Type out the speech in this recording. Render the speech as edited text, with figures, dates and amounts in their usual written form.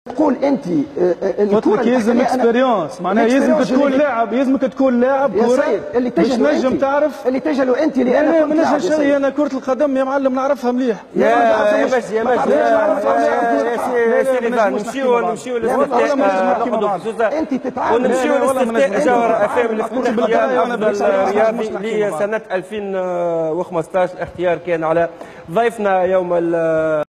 تقول انت قلت لك يلزم اكسبيريونس، معناها يلزمك تكون لاعب، يلزمك تكون لاعب كوره اللي باش نجم تعرف اللي تجلوا انت اللي انا ما نجمش شيء. انا كره القدم يا معلم نعرفها مليح. يا ماشي يا سيدي نمشيو للاستفتاء انت تتعامل ونمشيو للاستفتاء جوهر اف ام الاختيار افضل رياضي لسنه 2015. الاختيار كان على ضيفنا يوم